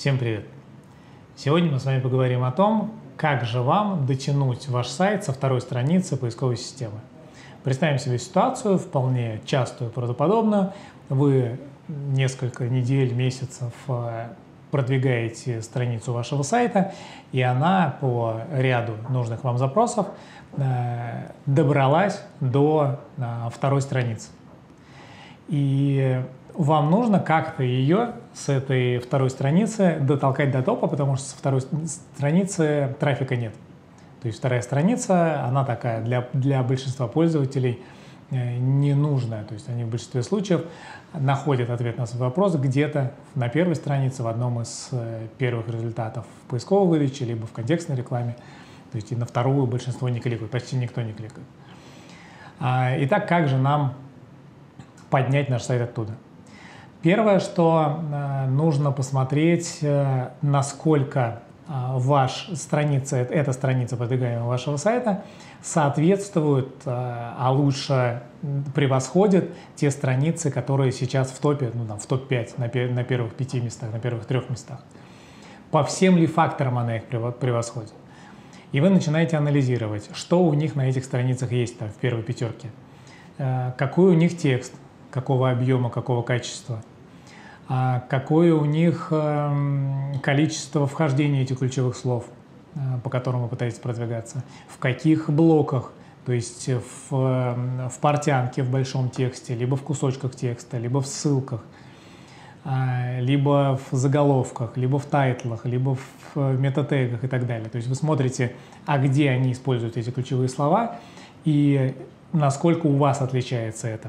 Всем привет! Сегодня мы с вами поговорим о том, как же вам дотянуть ваш сайт со второй страницы поисковой системы. Представим себе ситуацию, вполне частую, правдоподобную. Вы несколько недель, месяцев продвигаете страницу вашего сайта, и она по ряду нужных вам запросов добралась до второй страницы. И вам нужно как-то ее с этой второй страницы дотолкать до топа, потому что со второй страницы трафика нет. То есть вторая страница, она такая для большинства пользователей ненужная. То есть они в большинстве случаев находят ответ на свой вопрос где-то на первой странице, в одном из первых результатов в поисковой выдаче, либо в контекстной рекламе. То есть и на вторую большинство не кликают, почти никто не кликает. Итак, как же нам поднять наш сайт оттуда? Первое, что нужно посмотреть, насколько эта страница продвигаемого вашего сайта соответствует, а лучше превосходит те страницы, которые сейчас в топе, в топ-5, на первых 5 местах, на первых 3 местах. По всем ли факторам она их превосходит? И вы начинаете анализировать, что у них на этих страницах есть там в первой 5, какой у них текст, какого объема, какого качества, какое у них количество вхождений этих ключевых слов, по которым вы пытаетесь продвигаться, в каких блоках, то есть в портянке, в большом тексте, либо в кусочках текста, либо в ссылках, либо в заголовках, либо в тайтлах, либо в метатегах и так далее. То есть вы смотрите, где они используют эти ключевые слова и насколько у вас отличается это.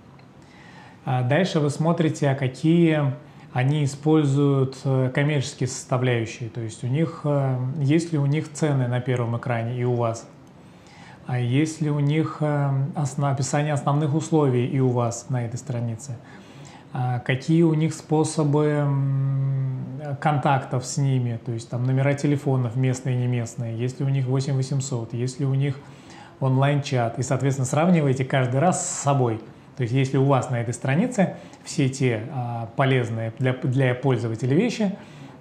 Дальше вы смотрите, какие они используют коммерческие составляющие, то есть есть ли у них цены на первом экране и у вас, есть ли у них описание основных условий и у вас на этой странице, какие у них способы контактов с ними, то есть там номера телефонов местные и не местные, есть ли у них 8800, есть ли у них онлайн-чат, и, соответственно, сравниваете каждый раз с собой. То есть если у вас на этой странице все те полезные для пользователя вещи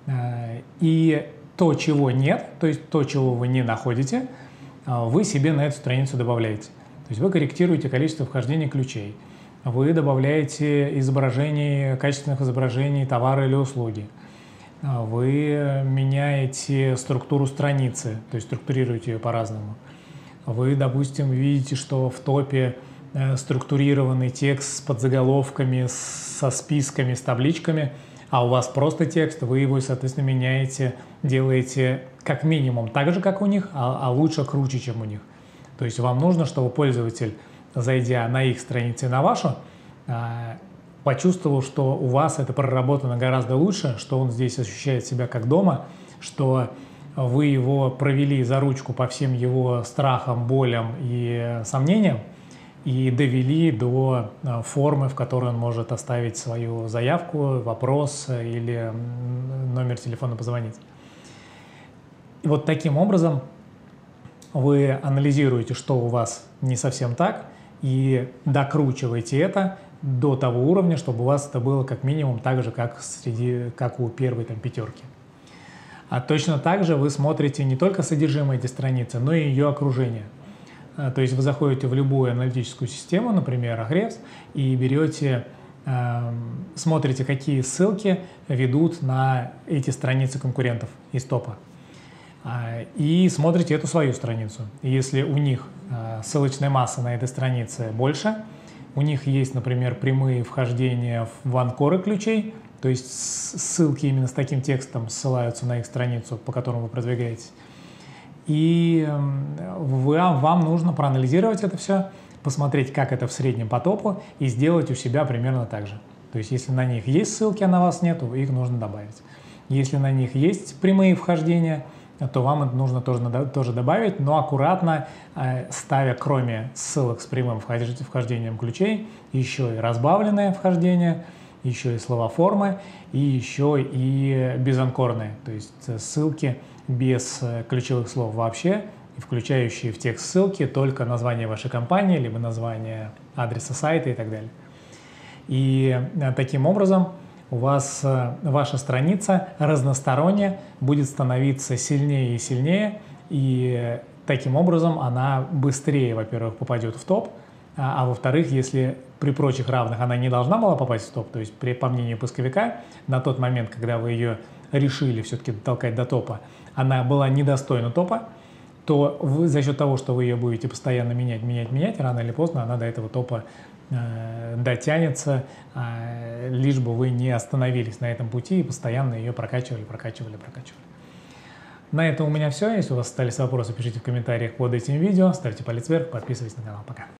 и то, чего нет, то есть то, чего вы не находите, вы себе на эту страницу добавляете. То есть вы корректируете количество вхождений ключей, вы добавляете качественных изображений товара или услуги, вы меняете структуру страницы, то есть структурируете ее по-разному. Вы, допустим, видите, что в топе структурированный текст с подзаголовками, со списками, с табличками, а у вас просто текст, вы его, соответственно, меняете, делаете как минимум так же, как у них, а лучше, круче, чем у них. То есть вам нужно, чтобы пользователь, зайдя на их страницу и на вашу, почувствовал, что у вас это проработано гораздо лучше, что он здесь ощущает себя как дома, что вы его провели за ручку по всем его страхам, болям и сомнениям, и довели до формы, в которой он может оставить свою заявку, вопрос или номер телефона позвонить. И вот таким образом вы анализируете, что у вас не совсем так, и докручиваете это до того уровня, чтобы у вас это было как минимум так же, как у первой 5. А точно так же вы смотрите не только содержимое этой страницы, но и ее окружение. То есть вы заходите в любую аналитическую систему, например, Ahrefs, и смотрите, какие ссылки ведут на эти страницы конкурентов из топа. И смотрите эту свою страницу. Если у них ссылочная масса на этой странице больше, у них есть, например, прямые вхождения в анкоры ключей, то есть ссылки именно с таким текстом ссылаются на их страницу, по которому вы продвигаетесь. И вам нужно проанализировать это все, посмотреть, как это в среднем по топу, и сделать у себя примерно так же. То есть если на них есть ссылки, а на вас нету, их нужно добавить. Если на них есть прямые вхождения, то вам это нужно тоже добавить, но аккуратно ставя, кроме ссылок с прямым вхождением ключей, еще и разбавленное вхождение, еще и слова формы, и еще и безанкорные, то есть ссылки без ключевых слов вообще, включающие в текст ссылки только название вашей компании, либо название адреса сайта и так далее. И таким образом у вас ваша страница разносторонне будет становиться сильнее и сильнее, и таким образом она быстрее, во-первых, попадет в топ, а во-вторых, если при прочих равных она не должна была попасть в топ, то есть по мнению поисковика, на тот момент, когда вы ее решили все-таки дотолкать до топа, она была недостойна топа, то вы за счет того, что вы ее будете постоянно менять, рано или поздно она до этого топа дотянется, лишь бы вы не остановились на этом пути и постоянно ее прокачивали. На этом у меня все. Если у вас остались вопросы, пишите в комментариях под этим видео, ставьте палец вверх, подписывайтесь на канал. Пока.